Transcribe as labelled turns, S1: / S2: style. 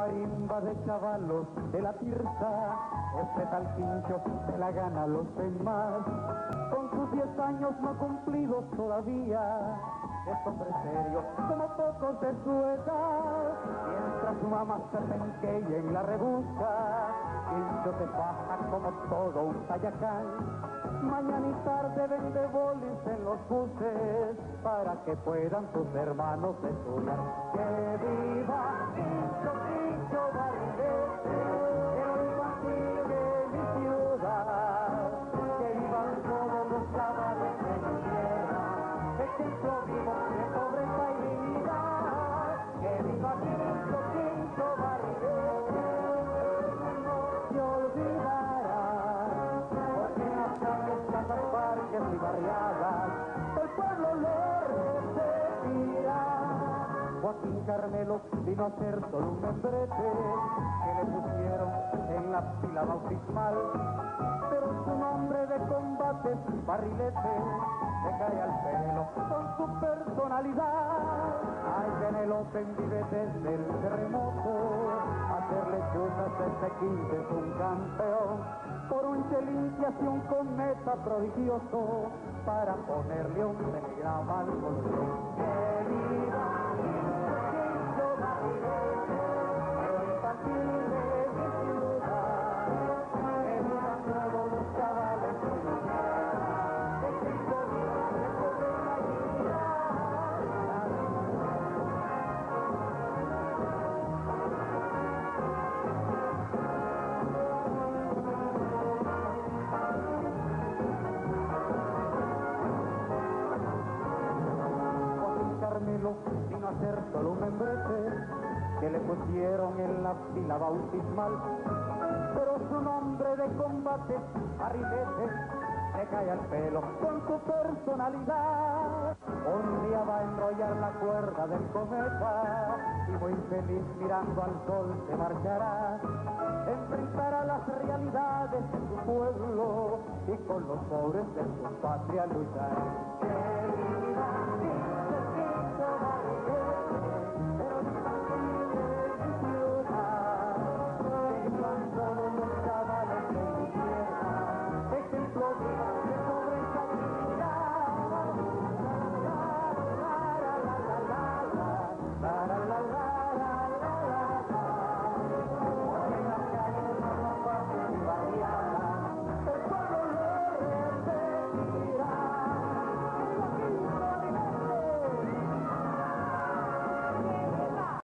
S1: marimba de chavalos de la Tirsa, respeta al quincho, se la gana a los demás. Con sus 10 años no cumplidos todavía, es hombre serio, como pocos de su edad. Mientras su mamá se penquea en la rebusca, Quincho te baja como todo un sayacán. Mañana y tarde vende bolis en los buses para que puedan sus hermanos estudiar. ¡Que viva Quincho, Quincho Barrilete, el infantil de mi ciudad! ¡Que vivan todos los chavales de mi tierra, ejemplo vivo de pobreza y dignidad! ¡Que viva Quincho, Quincho Barrilete! No se olvidará, porque en las calles, plazas, parques y barriadas el pueblo lo repetirá. Joaquín Carmelo vino a ser solo un membrete que le pusieron en la pila bautismal, pero su nombre de combate, Barrilete, le cae al pelo con su personalidad. Ay, Penélope vive desde el terremoto, hacerle chuzas este 15 es un campeón. Por un chelín que hace un cometa prodigioso para ponerle un telegrama al bolsón. ¡Que viva Quincho Barrilete, el infantil de mi ciudad! ¡Que vivan todos los chavales de mi tierra, ejemplo vivo de pobreza y dignidad! Carmelo vino a ser solo un membrete que le pusieron en la pila bautismal, pero su nombre de combate, Barrilete, le cae al pelo con su personalidad. Un día va a enrollar la cuerda del cometa y muy feliz mirando al sol se marchará. Enfrentará las realidades de su pueblo y con los pobres de su patria luchará.